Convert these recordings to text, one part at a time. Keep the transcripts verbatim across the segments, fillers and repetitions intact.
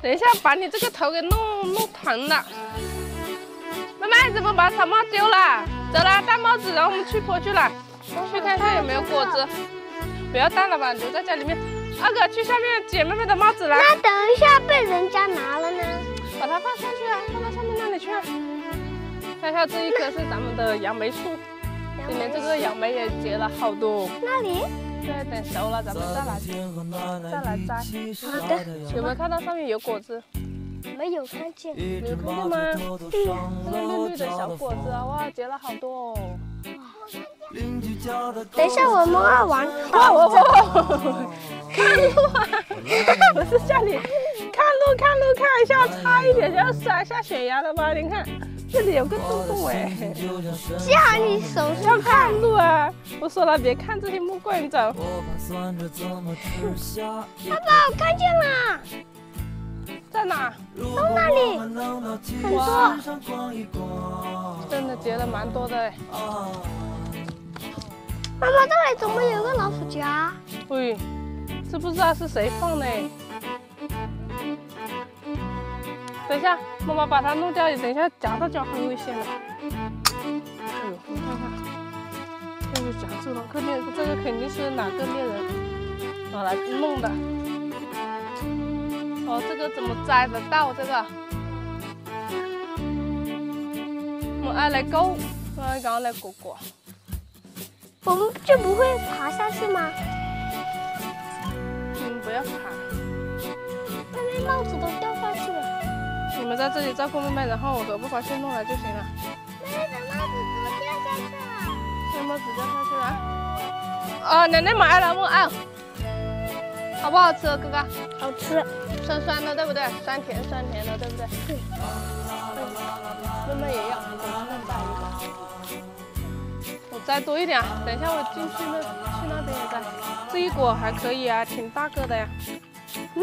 等一下把你这个头给弄弄疼了。妹妹怎么把草帽丢了？走了，戴帽子，然后我们去坡去了，去看看有没有果子。不要戴了吧，留在家里面。二哥去下面捡妹妹的帽子来。 那等一下被人家拿了呢？ 把它放上去啊，放到上面那里去啊。看一下这一棵是咱们的杨梅树，今年这个杨梅也结了好多。 那里？ 对，等熟了咱们再来再来摘。 好的。 有没有看到上面有果子？ 没有看见。 没有看见吗？ 对呀， 这个绿绿的小果子啊，哇，结了好多哦。 等一下我们要玩。 哇哇哇！看路啊！不是叫你看路看路看一下，差一点就要摔下悬崖了吧？你看这里有个洞洞哎。 叫你手上看路啊！我说了，别看这些木棍，走。 爸爸，我看见了。 在哪？ 从那里，很多， 真的结了蛮多的哎。 妈妈，这里怎么有个老鼠夹？ 喂，这不知道是谁放的哎。等一下，妈妈把它弄掉，等一下夹到脚很危险的。哎呦，你看看，这就夹住了，肯定这个肯定是哪个猎人拿来弄的。哦，这个怎么摘得到？这个，我爱来勾，我爱搞来果果。 我们就不会爬下去吗？ 嗯，不要爬。 妹妹帽子都掉下去了。 你们在这里照顾妹妹，然后我和爸爸去弄来就行了。 妹妹的帽子都掉下去了。 妹妹帽子掉下去了。哦，奶奶买了木耳，好不好吃，哥哥？ 好吃。 酸酸的，对不对？酸甜酸甜的，对不对？对。妹妹也要，我们再摘一个。我摘多一点，等一下我进去那去那边也摘。这一果还可以啊，挺大个的呀。嗯。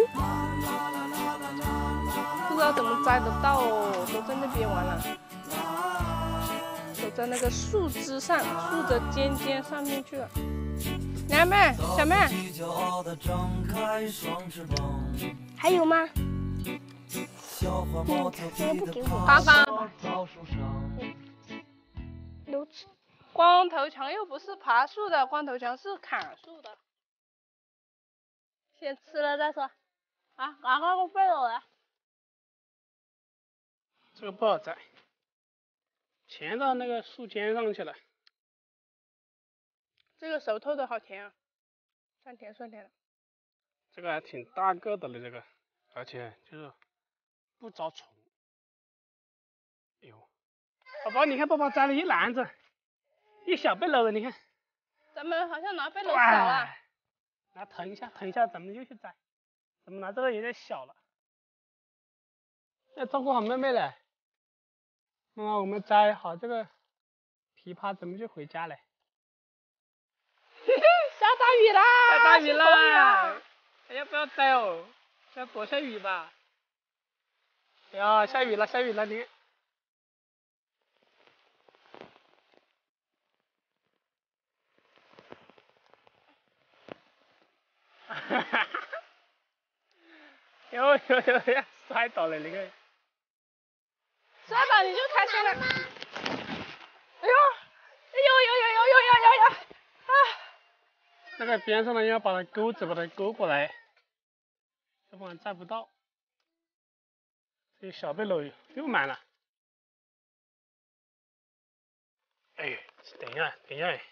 不知道怎么摘得到哦，都在那边玩了。都在那个树枝上，树的尖尖上面去了。娘妹，小妹。 还有吗？嗯，现在不给我。 刚刚。 都吃。 光头强又不是爬树的，光头强是砍树的。先吃了再说。啊，刚刚我背了来。 这个不好摘，牵到那个树尖上去了。 这个熟透的好甜啊，酸甜酸甜的。 这个还挺大个的了，这个，而且就是不招虫。哎呦，宝宝，你看爸爸摘了一篮子，一小背篓的，你看。 咱们好像拿背篓少了。 拿腾一下，腾一下，咱们就去摘。咱们拿这个有点小了，要照顾好妹妹嘞。妈妈，我们摘好这个枇杷，咱们就回家嘞。 下大雨啦！ 下大雨啦！哎呀，不要摘哦，要躲下雨吧。哎呀，下雨了，下雨了，你。哈哈哈！有有有呀，摔倒了那个。 摔倒你就开心了。哎呦，哎呦呦呦呦呦呦呦呦！啊！ 那个边上的要把它钩子把它勾过来，要不然摘不到。这个小背篓又满了。哎，等一下，等一下。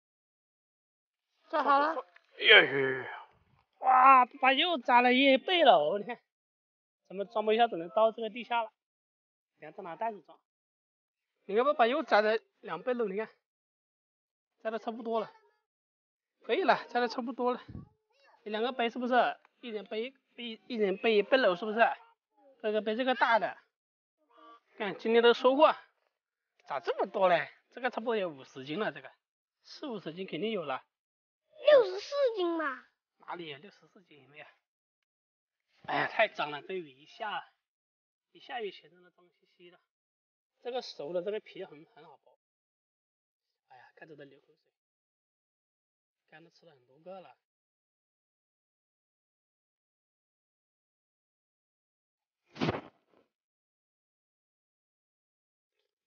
摘好了。 哎呦！哇，爸爸又摘了一背篓，你看，咱们装不下，只能到这个地下了。你看，再拿袋子装。你看，爸爸又摘了两背篓，你看，摘的差不多了，可以了，摘的差不多了。你两个背是不是？一人背一，一人背一背篓是不是？哥哥背这个大的。看今天的收获，咋这么多嘞？这个差不多有五十斤了，这个四五十斤肯定有了。 六十四斤嘛。 哪里六十四斤没有？哎呀，太脏了，这雨一下，一下雨全都脏兮兮的。这个熟了，这个皮很很好剥。哎呀，看着都流口水。刚才吃了很多个了。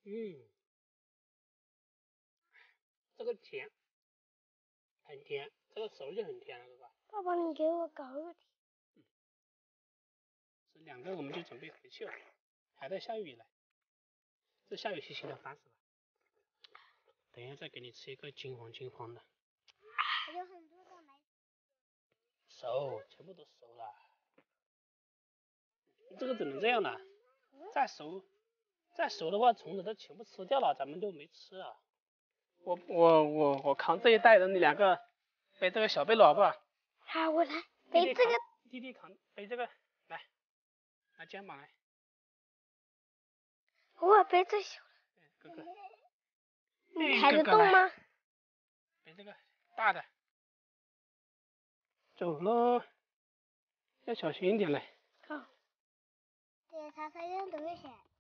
嗯，这个甜，很甜，这个熟就很甜了，是吧？ 爸爸，你给我搞个甜。 这两个我们就准备回去了，还在下雨呢，这下雨天气的烦死了。等一下再给你吃一个金黄金黄的。 还有很多的没熟，全部都熟了。这个只能这样了，再熟，再熟的话，虫子都全部吃掉了，咱们就没吃啊。我我我我扛这一袋的，你两个背这个小背篓好不好？ 好，我来背这个。 弟弟扛背这个，来，拿肩膀来。 我背这小的。 哥哥。 你抬得动吗？ 背这个大的。走喽，要小心一点嘞。 好。对，它它用多少钱？